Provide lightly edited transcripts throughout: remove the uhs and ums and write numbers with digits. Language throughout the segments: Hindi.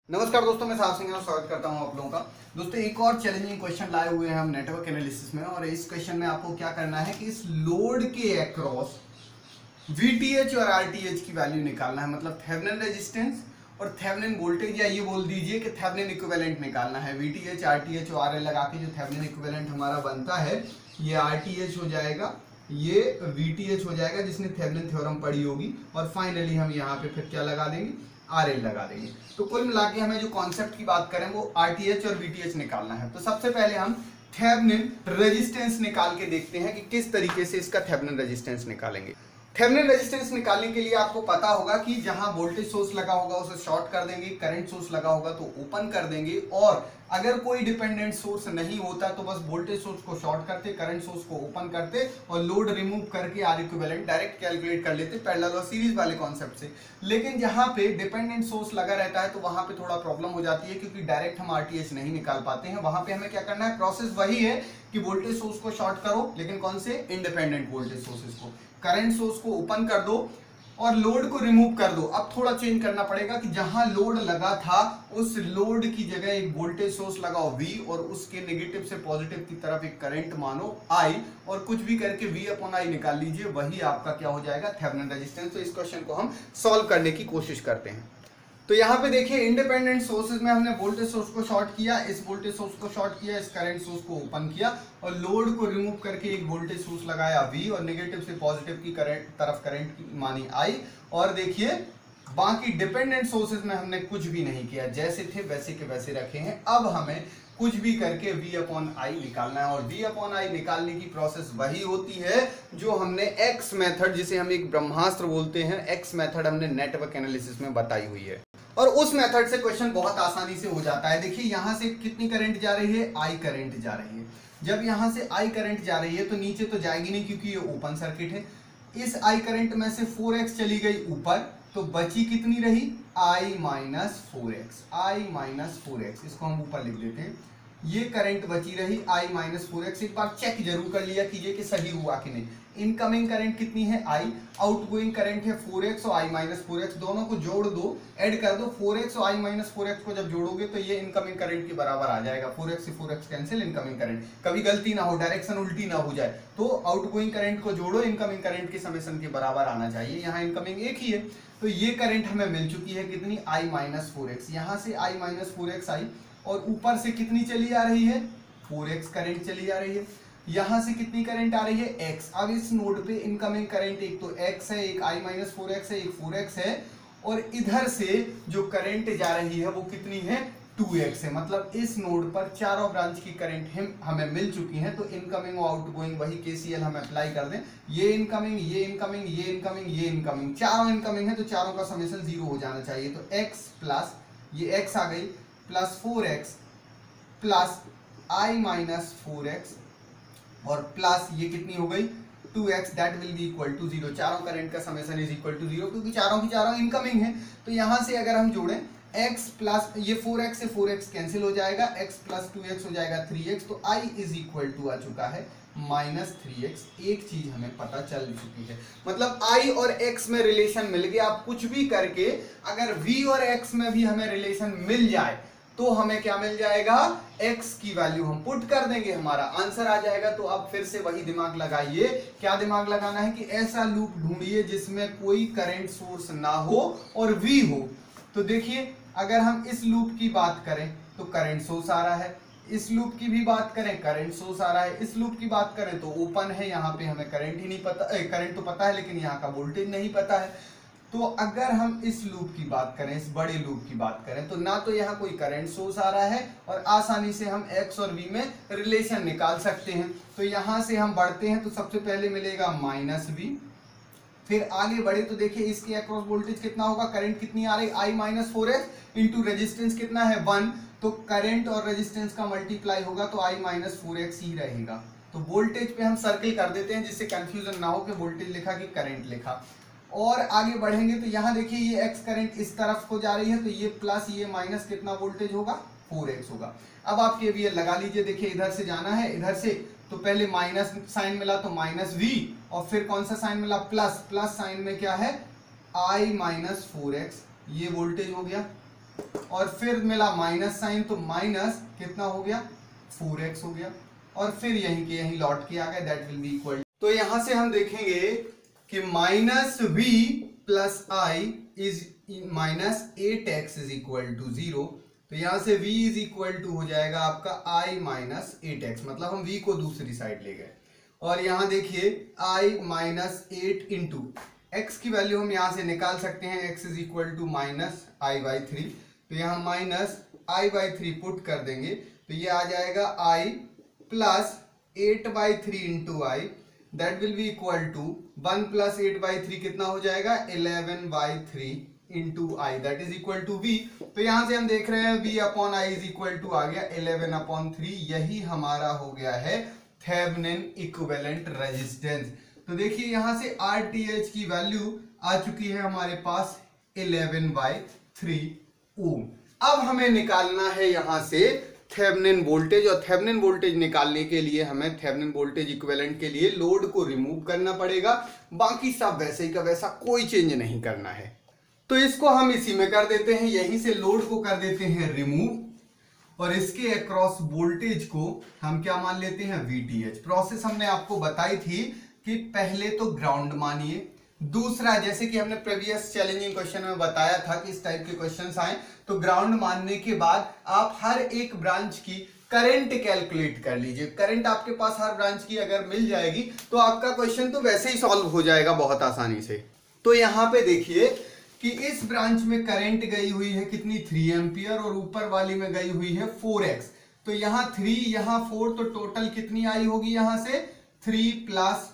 नमस्कार दोस्तों, मैं साहब सिंह स्वागत करता हूं आप लोगों का। दोस्तों एक और चैलेंजिंग क्वेश्चन लाए हुए हैं हम नेटवर्क एनालिसिस में, और इस क्वेश्चन में आपको क्या करना है कि इस लोड के अक्रॉस VTH और RTH की वैल्यू निकालना है। मतलब थेवेनिन रेजिस्टेंस और थेवेनिन वोल्टेज, या ये बोल दीजिए कि थेवेनिन इक्विवेलेंट निकालना है। VTH RTH और RL लगा के जो थेवेनिन इक्विवेलेंट हमारा बनता है ये RTH हो जाएगा, ये VTH हो जाएगा जिसने थेवेनिन थ्योरम पढ़ी होगी, और फाइनली हम यहाँ पे फिर क्या लगा देंगे, RL लगा देंगे। तो कुल मिला के हमें जो कॉन्सेप्ट की बात करें वो RTH और VTH निकालना है। तो सबसे पहले हम थेवेनिन रेजिस्टेंस निकाल के देखते हैं कि किस तरीके से इसका थेवेनिन रेजिस्टेंस निकालेंगे। थेवेनिन रेजिस्टेंस निकालने के लिए आपको पता होगा कि जहां वोल्टेज सोर्स लगा होगा उसे शॉर्ट कर देंगे, करंट सोर्स लगा होगा तो ओपन कर देंगे, और अगर कोई डिपेंडेंट सोर्स नहीं होता तो बस वोल्टेज सोर्स को शॉर्ट करते, करंट सोर्स को ओपन करते और लोड रिमूव करके आर इक्विवेलेंट डायरेक्ट कैलकुलेट कर लेते पैरेलल और सीरीज वाले कॉन्सेप्ट से। लेकिन जहां पे डिपेंडेंट सोर्स लगा रहता है तो वहां पे थोड़ा प्रॉब्लम हो जाती है, क्योंकि डायरेक्ट हम RTH नहीं निकाल पाते हैं। वहां पे हमें क्या करना है, प्रोसेस वही है कि वोल्टेज सोर्स को शॉर्ट करो, लेकिन कौन से, इंडिपेंडेंट वोल्टेज सोर्सेज को, करंट सोर्स को ओपन कर दो और लोड को रिमूव कर दो। अब थोड़ा चेंज करना पड़ेगा कि जहां लोड लगा था उस लोड की जगह एक वोल्टेज सोर्स लगाओ V, और उसके नेगेटिव से पॉजिटिव की तरफ एक करंट मानो I, और कुछ भी करके V/I निकाल लीजिए, वही आपका क्या हो जाएगा, थेवेनिन रेजिस्टेंस। तो इस क्वेश्चन को हम सॉल्व करने की कोशिश करते हैं। तो यहाँ पे देखिए इंडिपेंडेंट सोर्सेज में हमने वोल्टेज सोर्स को शॉर्ट किया, इस वोल्टेज सोर्स को शॉर्ट किया, इस करंट सोर्स को ओपन किया, और लोड को रिमूव करके एक वोल्टेज सोर्स लगाया V, और नेगेटिव से पॉजिटिव की तरफ करंट मानी I। और देखिए बाकी डिपेंडेंट सोर्सेज में हमने कुछ भी नहीं किया, जैसे थे वैसे के वैसे रखे हैं। अब हमें कुछ भी करके V/I निकालना है, और V/I निकालने की प्रोसेस वही होती है जो हमने X मेथड, जिसे हम एक ब्रह्मास्त्र बोलते हैं, X मेथड हमने नेटवर्क एनालिसिस में बताई हुई है, और उस मेथड से क्वेश्चन बहुत आसानी से हो जाता है। देखिए यहां से कितनी करंट जा रही है, I करंट जा रही है। जब यहां से I करंट जा रही है तो नीचे तो जाएगी नहीं, क्योंकि ये ओपन सर्किट है। इस I करंट में से 4x चली गई ऊपर, तो बची कितनी रही, I-4x, I-4x, इसको हम ऊपर लिख देते हैं। ये करंट बची रही I-4x। एक बार चेक जरूर कर लिया कीजिए कि सही हुआ कि नहीं। इनकमिंग करंट कितनी है, I, आउटगोइंग करंट है 4x और I-4x, दोनों को जोड़ दो, ऐड कर दो। 4x और I-4x को जब जोड़ोगे तो ये इनकमिंग करंट के बराबर आ जाएगा। 4x से 4x कैंसिल, इनकमिंग करंट। कभी गलती ना हो, डायरेक्शन उल्टी ना हो जाए, तो आउटगोइंग करंट को जोड़ो, इनकमिंग करंट के समेशन के बराबर आना चाहिए। यहाँ इनकमिंग एक ही है, तो ये करंट हमें मिल चुकी है कितनी, I-4x। यहाँ से I-4x आई, और ऊपर से कितनी चली आ रही है, 4x करंट चली आ रही है। यहां से कितनी करंट आ रही है, x। अब इस नोड पे इनकमिंग करंट एक तो x है, एक I-4x है, एक 4x है, और इधर से जो करंट जा रही है वो कितनी है, 2x है। मतलब इस नोड पर चारों ब्रांच की करंट हमें मिल चुकी है। तो इनकमिंग और आउटगोइंग वही KCL हम अप्लाई कर दें। ये इनकमिंग, ये इनकमिंग, ये इनकमिंग, ये इनकमिंग, चारों इनकमिंग है, तो चारों का समेशन 0 हो जाना चाहिए। तो x प्लस ये x आ गई, प्लस 4x प्लस I-4x, और प्लस ये कितनी हो गई, 2x, that will be equal to 0। चारों करंट का समेशन इज इक्वल टू 0, क्योंकि चारों की चारों इनकमिंग है। तो यहां से अगर हम जोड़ें x प्लस ये 4x से 4x कैंसिल हो जाएगा, x प्लस 2x हो जाएगा 3x, तो I इज इक्वल टू आ चुका है -3x। एक चीज हमें पता चल चुकी है, मतलब I और x में रिलेशन मिल गया। आप कुछ भी करके अगर V और x में भी हमें रिलेशन मिल जाए तो हमें क्या मिल जाएगा, x की वैल्यू हम पुट कर देंगे, हमारा आंसर आ जाएगा। तो अब फिर से वही दिमाग लगाइए, क्या दिमाग लगाना है कि ऐसा लूप ढूंढिए जिसमें कोई करंट सोर्स ना हो और V हो। तो देखिए अगर हम इस लूप की बात करें तो करंट सोर्स आ रहा है, इस लूप की भी बात करें करंट सोर्स आ रहा है, इस लूप की बात करें तो ओपन है, यहाँ पे हमें करंट ही नहीं पता, करंट तो पता है लेकिन यहाँ का वोल्टेज नहीं पता है। तो अगर हम इस लूप की बात करें, इस बड़े लूप की बात करें, तो ना तो यहाँ कोई करंट सोर्स आ रहा है, और आसानी से हम x और v में रिलेशन निकाल सकते हैं। तो यहाँ से हम बढ़ते हैं तो सबसे पहले मिलेगा -v, फिर आगे बढ़े तो देखिए इसके अक्रॉस वोल्टेज कितना होगा, करंट कितनी आ रही, I-4x इंटू रेजिस्टेंस कितना है 1, तो करंट और रेजिस्टेंस का मल्टीप्लाई होगा तो I-4x ही रहेगा। तो वोल्टेज पे हम सर्किल कर देते हैं जिससे कंफ्यूजन ना हो कि वोल्टेज लिखा कि करंट लिखा। और आगे बढ़ेंगे तो यहाँ देखिए ये x करंट इस तरफ को जा रही है, तो ये प्लस ये माइनस कितना वोल्टेज होगा, 4x होगा। अब आप KVL लगा लीजिए, देखिए इधर से जाना है, इधर से तो पहले माइनस साइन मिला तो -v, और फिर कौन सा साइन मिला, प्लस, प्लस साइन में क्या है, I-4x, ये वोल्टेज हो गया। और फिर मिला माइनस साइन, तो माइनस कितना हो गया 4x हो गया, और फिर यहीं के यहीं लौट के आ गए, दैट विल बी इक्वल। तो यहां से हम देखेंगे कि minus v plus I is minus 8x is equal to 0। तो यहां से v इज इक्वल टू हो जाएगा आपका i माइनस 8x, मतलब हम v को दूसरी साइड ले गए। और यहां देखिए i माइनस 8 इंटू x की वैल्यू हम यहां से निकाल सकते हैं, x is equal to minus I by 3। तो यहां माइनस आई बाई 3 पुट कर देंगे तो ये आ जाएगा i plus 8 by 3 into I, that will be equal to 1 plus 8 by 3 कितना हो जाएगा 11 by 3 into I, that is equal to v। तो यहां से हम देख रहे हैं v upon I is equal to आ गया 11 अपॉन 3, यही हमारा हो गया है थेवेनिन इक्विवेलेंट रेजिस्टेंस। तो देखिए यहां से RTH की वैल्यू आ चुकी है हमारे पास 11 बाई 3 ओम। अब हमें निकालना है यहां से थेवेनिन वोल्टेज, और थेवेनिन वोल्टेज निकालने के लिए हमें थेवेनिन वोल्टेज इक्विवेलेंट के लिए लोड को रिमूव करना पड़ेगा, बाकी सब वैसे ही का वैसा, कोई चेंज नहीं करना है। तो इसको हम इसी में कर देते हैं, यहीं से लोड को कर देते हैं रिमूव, और इसके अक्रॉस वोल्टेज को हम क्या मान लेते हैं VTH। प्रोसेस हमने आपको बताई थी कि पहले तो ग्राउंड मानिए, दूसरा जैसे कि हमने प्रीवियस चैलेंजिंग क्वेश्चन में बताया था कि इस टाइप के क्वेश्चंस आए तो ग्राउंड मानने के बाद आप हर एक ब्रांच की करंट कैलकुलेट कर लीजिए। करंट आपके पास हर ब्रांच की अगर मिल जाएगी तो आपका क्वेश्चन तो वैसे ही सॉल्व हो जाएगा बहुत आसानी से। तो यहां पे देखिए कि इस ब्रांच में करंट गई हुई है कितनी 3 एम्पियर, और ऊपर वाली में गई हुई है 4x। तो यहां 3 यहां 4, तो टोटल कितनी आई होगी यहां से 3 प्लस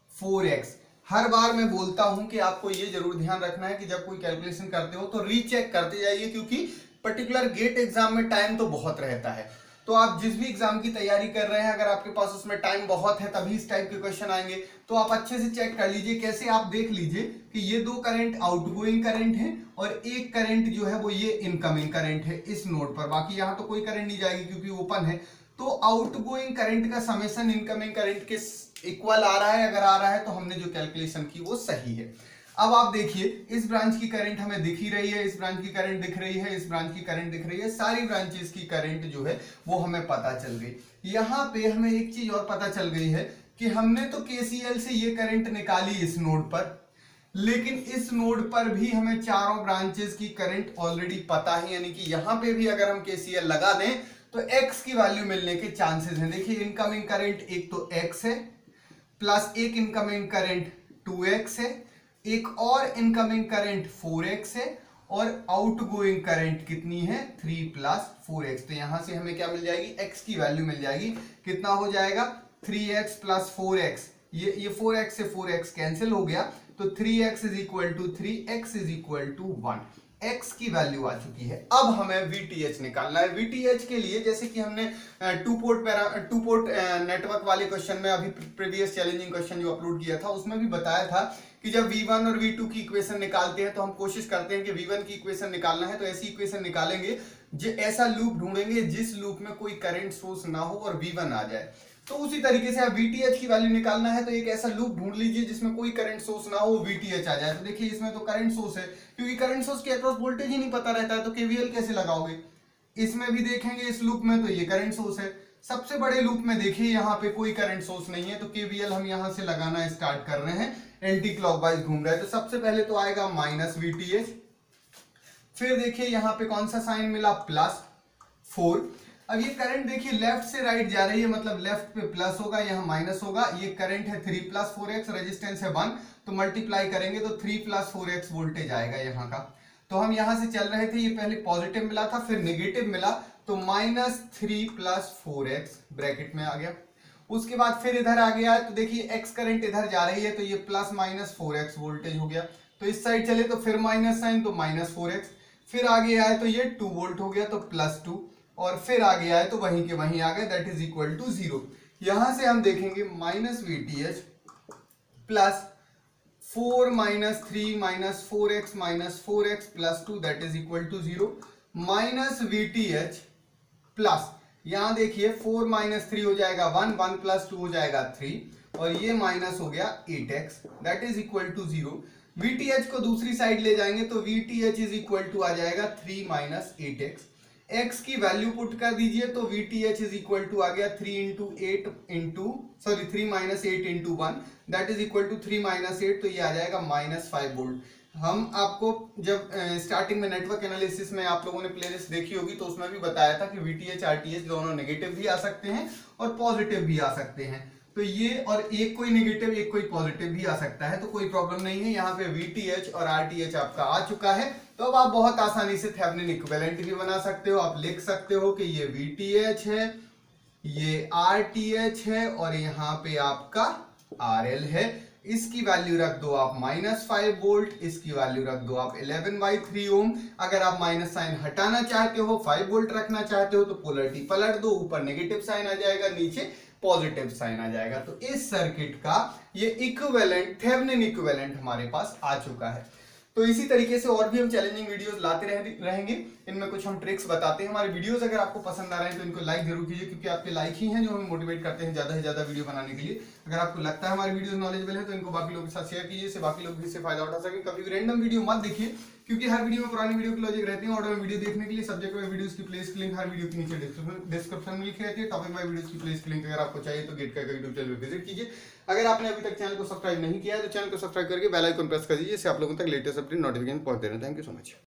4x। हर बार मैं बोलता हूं कि आपको ये जरूर ध्यान रखना है कि जब कोई कैलकुलेशन करते हो तो रीचेक करते जाइए, क्योंकि पर्टिकुलर गेट एग्जाम में टाइम तो बहुत रहता है। तो आप जिस भी एग्जाम की तैयारी कर रहे हैं, अगर आपके पास उसमें टाइम बहुत है तभी इस टाइप के क्वेश्चन आएंगे, तो आप अच्छे से चेक कर लीजिए। कैसे, आप देख लीजिए कि ये दो करंट आउटगोइंग करंट है और एक करंट जो है वो ये इनकमिंग करंट है इस नोड पर, बाकी यहां तो कोई करंट नहीं जाएगी क्योंकि ओपन है। तो आउटगोइंग करंट का समेशन इनकमिंग करंट के इक्वल आ रहा है, अगर आ रहा है तो हमने जो कैलकुलेशन की वो सही है। अब आप देखिए इस ब्रांच की करंट हमें दिख ही रही है, इस ब्रांच की करंट दिख रही है, इस ब्रांच की करंट दिख रही है, सारी ब्रांचेस की करंट जो है वो हमें पता चल गई। यहाँ पे हमें एक चीज और पता चल गई है कि हमने तो KCL से ये करंट निकाली इस नोड पर, लेकिन इस नोड पर भी हमें चारों ब्रांचेस की करंट ऑलरेडी पता है, यानी कि यहाँ पे भी अगर हम KCL लगा दें तो x की वैल्यू मिलने के चांसेस हैं। देखिए इनकमिंग करंट एक तो x है, प्लस एक इनकमिंग करंट 2x है, एक और इनकमिंग करंट 4x है, और आउटगोइंग करंट कितनी है 3 प्लस 4x। तो यहां से हमें क्या मिल जाएगी, x की वैल्यू मिल जाएगी, कितना हो जाएगा 3x प्लस 4x, ये 4x से 4x कैंसिल हो गया, तो 3x is equal to 3, x is equal to 1, x की वैल्यू आ चुकी है। अब हमें VTH निकालना है। VTH के लिए जैसे कि हमने टू पोर्ट नेटवर्क वाले क्वेश्चन में, अभी प्रीवियस चैलेंजिंग क्वेश्चन जो अपलोड किया था उसमें भी बताया था कि जब V1 और V2 की इक्वेशन निकालते हैं तो हम कोशिश करते हैं कि V1 की इक्वेशन निकालना है तो ऐसी इक्वेशन निकालेंगे, ऐसा लूप ढूंढेंगे जिस लूप में कोई करंट सोर्स ना हो और V1 आ जाए। तो उसी तरीके से आप VTH की वैल्यू निकालना है तो एक ऐसा लूप ढूंढ लीजिए जिसमें कोई करंट सोर्स ना हो, VTH आ जाए। तो देखिए इसमें तो करंट सोर्स है, क्योंकि करंट सोर्स के अक्रॉस वोल्टेज ही नहीं पता रहता है तो KVL कैसे लगाओगे। इसमें भी देखेंगे इस लूप में तो ये करंट सोर्स है, सबसे बड़े लूप में देखिए यहाँ पे कोई करंट सोर्स नहीं है, तो KVL हम यहाँ से लगाना स्टार्ट कर रहे हैं, एंटी क्लॉकवाइज घूम रहा है। तो सबसे पहले तो आएगा माइनस VTH, फिर देखिए यहाँ पे कौन सा साइन मिला प्लस 4। अब ये करंट देखिए लेफ्ट से राइट जा रही है, मतलब लेफ्ट पे प्लस होगा, यहाँ माइनस होगा। ये करंट है 3 प्लस 4x, रेजिस्टेंस है 1, तो मल्टीप्लाई करेंगे तो 3 प्लस 4x वोल्टेज आएगा यहाँ का। तो हम यहाँ से चल रहे थे, ये पहले पॉजिटिव मिला था फिर नेगेटिव मिला, तो -3 प्लस 4x ब्रैकेट में आ गया। उसके बाद फिर इधर आ गया, तो देखिए x करंट इधर जा रही है तो ये प्लस माइनस 4x वोल्टेज हो गया। तो इस साइड चले तो फिर माइनस साइन, तो -4x, फिर आगे आए तो ये 2 वोल्ट हो गया तो +2, और फिर आगे आए तो वहीं के वहीं आ गए, दैट इज इक्वल टू 0। यहां से हम देखेंगे -VTH plus 4 - 3 - 4x - 4x plus 2 that is equal to 0, -VTH plus, यहां देखिए 4 - 3 हो जाएगा 1, 1 + 2 हो जाएगा 3, और ये माइनस हो गया 8x that is equal to 0। VTH को दूसरी साइड ले जाएंगे तो VTH इज इक्वल टू आ जाएगा 3 माइनस 8x। x की वैल्यू पुट कर दीजिए तो VTH इज इक्वल टू आ गया 3 minus 8 into 1 that is equal to 3 minus 8, तो ये आ जाएगा -5 वोल्ट। हम आपको जब स्टार्टिंग में नेटवर्क एनालिसिस में आप लोगों ने प्लेलिस्ट देखी होगी तो उसमें भी बताया था कि VTH RTH दोनों नेगेटिव भी आ सकते हैं और पॉजिटिव भी आ सकते हैं। तो ये और एक कोई नेगेटिव एक कोई पॉजिटिव भी आ सकता है, तो कोई प्रॉब्लम नहीं है। यहाँ पे VTH और RTH आपका आ चुका है, तो अब आप बहुत आसानी से थेवेनिन इक्विवेलेंट भी बना सकते हो। आप लिख सकते हो कि ये VTH है, ये RTH है और यहाँ पे आपका RL है। इसकी वैल्यू रख दो आप -5 वोल्ट, इसकी वैल्यू रख दो आप 11/3 ओम। अगर आप माइनस साइन हटाना चाहते हो, 5 वोल्ट रखना चाहते हो तो पोलरिटी पलट दो, ऊपर नेगेटिव साइन आ जाएगा, नीचे पॉजिटिव साइन आ जाएगा। तो इस सर्किट का ये इक्विवेलेंट थेवेनिन इक्विवेलेंट हमारे पास आ चुका है। तो इसी तरीके से और भी हम चैलेंजिंग वीडियोस लाते रहेंगे। इनमें कुछ हम ट्रिक्स बताते हैं। हमारे वीडियोस अगर आपको पसंद आ रहे हैं तो इनको लाइक जरूर कीजिए, क्योंकि आपके लाइक ही हैं जो हमें मोटिवेट करते हैं ज्यादा से ज्यादा वीडियो बनाने के लिए। अगर आपको लगता है हमारी वीडियोस नॉलेजेबल है तो इनको बाकी लोगों के साथ शेयर कीजिए, इससे बाकी लोग भी इससे फायदा उठा सके। कभी भी रैंडम वीडियो मत देखिए, क्योंकि हर वीडियो में पुरानी वीडियो की लॉजिक रहती है। ऑर्डर में वीडियो देखने के लिए सब्जेक्ट में वीडियोस की प्लेलिस्ट की लिंक हर वीडियो के नीचे डिस्क्रिप्शन में लिखी रहती है। टॉपिक में वीडियोस की प्लेलिस्ट की लिंक अगर आपको चाहिए तो गेट का यूट्यूब चैनल पर विजिट कीजिए। अगर आपने अभी तक चैनल को सब्सक्राइब नहीं किया है तो चैनल को सब्सक्राइब करके बेल आइकन प्रेस कर दीजिए, इससे आप लोगों तक लेटेस्ट अपडेट नोटिफिकेशन पहुंचते रहें। Thank you so much.